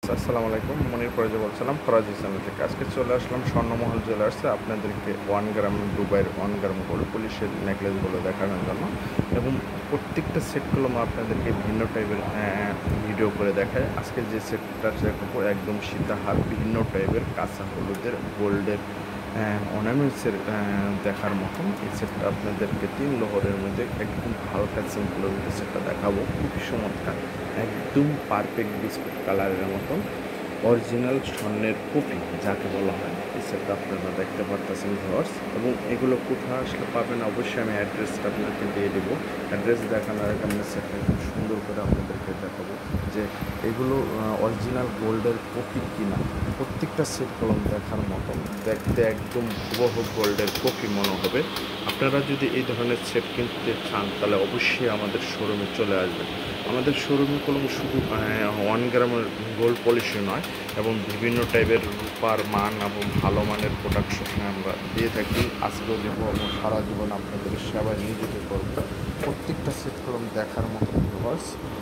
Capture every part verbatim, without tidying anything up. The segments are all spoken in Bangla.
আসসালামু আলাইকুম। মনির ফরাজি বলছিলাম ফরাজি চ্যানেল থেকে। আজকে চলে আসলাম স্বর্ণমহল জুয়েলার্সে আপনাদেরকে ওয়ান গ্রাম দুবাইয়ের ওয়ান গ্রাম গোল্ড পলিশের নেকলেসগুলো দেখানোর জন্য, এবং প্রত্যেকটা সেটগুলো আপনাদেরকে ভিন্ন টাইপের ভিডিও করে দেখায়। আজকে যে সেটটা দেখাবো একদম সীতাহার ভিন্ন টাইপের কাঁচা হলুদের গোল্ডের অর্নামেন্টসের দেখার মতন। এই সেটটা আপনাদেরকে তিন লোহরের মধ্যে একদম হালকা সিম্পলের মধ্যে সেটটা দেখাবো, খুবই চমৎকার, একদম পারফেক্ট বিস্কুট কালারের মতন অরিজিনাল স্বর্ণের কপি যাকে বলা হয়। এই সেটটা আপনারা দেখতে পারতেছেন ভিউয়ার্স, এবং এগুলো কোথায় আসলে পাবেন অবশ্যই আমি অ্যাড্রেসটা আপনাকে দিয়ে দেবো। অ্যাড্রেস দেখানোর আগে আমি সেটটা খুব সুন্দর করে আপনাদেরকে দেখাবো যে এগুলো অরিজিনাল গোল্ডের কপি কিনা। প্রত্যেকটা সেট কলম দেখার মতন, দেখতে একদম হুবহু গোল্ডের কপি মনে হবে। আপনারা যদি এই ধরনের সেট কিনতে চান তাহলে অবশ্যই আমাদের শোরুমে চলে আসবেন। আমাদের শোরুমে কলম শুধু ওয়ান গ্রামের গোল্ড পলিশই নয়, এবং বিভিন্ন টাইপের রূপার মান এবং ভালো মানের প্রোডাকশন আমরা দিয়ে থাকি। আজকেও দেবো এবং সারা জীবন আপনাদের সেবায় নিয়োজিত করবো। প্রত্যেকটা সেট কলম দেখার মতো ভিউয়ার্স,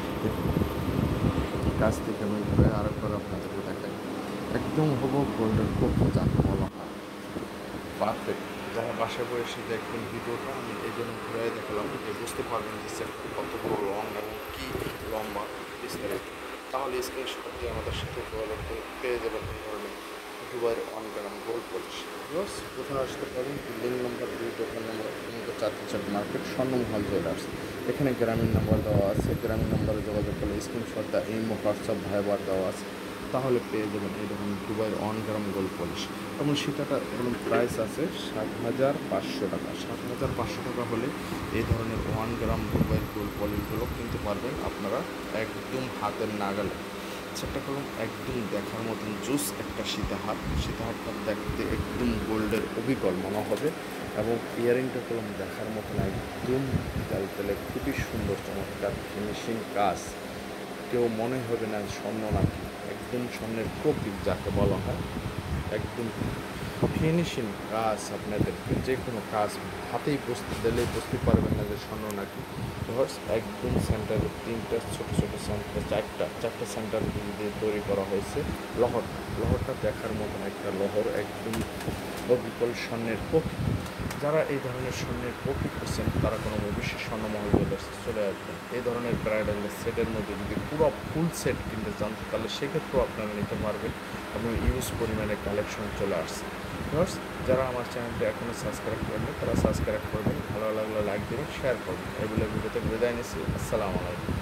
কাছ থেকে আমি ঘুরে আরেকবার আপনাদেরকে দেখাই, একদম হবো গোল্ডের কপি যাকে বলা হয়, পারফেক্ট। যারা বাসায় বসে দেখবেন ভিডিওটা, আমি এই জন্য ঘুরে দেখালাম যে বুঝতে পারবেন যে সেটটি কত বড় লং এবং কী লম্বা বিস্তারিত। তাহলে স্ক্রিনশট দিয়ে আমাদের সাথে যোগাযোগ করে পেয়ে যাবেন এই ধরনের দুবাইয়ের one gram gold polish. Viewers, কোথায় আসতে পারেন বিল্ডিং নম্বর দুই, দোকান নম্বর চারটে চার মার্কেট, স্বর্ণমহল জুয়েলার্স। এখানে গ্রামীণ নাম্বার দেওয়া আছে, গ্রামীণ নাম্বারে যোগাযোগ করলে স্ক্রিনশট দেওয়া এই হোয়াটসঅ্যাপ ভাইবার দেওয়া আছে, তাহলে পেয়ে যাবেন এই রকম দুবাইয়ের ওয়ান গ্রাম গোল্ড পলিশ। এবং সেটাটা এরকম প্রাইস আছে সাত হাজার পাঁচশো টাকা। সাত হাজার পাঁচশো টাকা হলে এই ধরনের ওয়ান গ্রাম দুবাইয়ের গোল্ড পলিশগুলো কিনতে পারবেন আপনারা একদম হাতের নাগালে। সেটা করুন একদম দেখার মতন জুস একটা সীতাহার। সীতাহারটা দেখতে একদম গোল্ডের অবিকল মনে হবে, এবং ইয়ারিংটা করুন দেখার মতন একদম তেল তেলে খুবই সুন্দর চমৎকার ফিনিশিং কাজ। কেউ মনে হবে না স্বর্ণ নাকি, একদম স্বর্ণের কপি যাকে বলা হয়, একদম ফিনিশিং কাজ। আপনাদেরকে যে কোনো কাজ হাতেই বুঝতে দিলেই বুঝতে পারবেন না যে স্বর্ণ নাকি। ভিউয়ার্স, একদম সেন্টারে তিনটা ছোটো ছোটো সেন্টার, চারটা চারটা সেন্টার দিয়ে তৈরি করা হয়েছে। লহর লহরটা দেখার মতন একটা লহর, একদম অবিকল স্বর্ণের কপি। যারা এই ধরনের স্বর্ণের কপি করছেন তারা কোনো অবশ্যই স্বর্ণমহল জুয়েলার্সে চলে আসবেন। এই ধরনের ব্রাইডাল সেটের মধ্যে যদি পুরো ফুল সেট কিনতে চান তাহলে সেক্ষেত্রেও আপনারা নিতে পারবেন, এবং ইউজ পরিমাণে কালেকশন চলে আসছে। ভিউয়ার্স, যারা আমার চ্যানেলটি এখনও সাবস্ক্রাইব করেনি তারা সাবস্ক্রাইব করবেন, ভালো লাগলে লাইক দেবেন, শেয়ার করবেন। এগুলো ভিডিওতে বিদায় নিচ্ছি। আসসালামু আলাইকুম।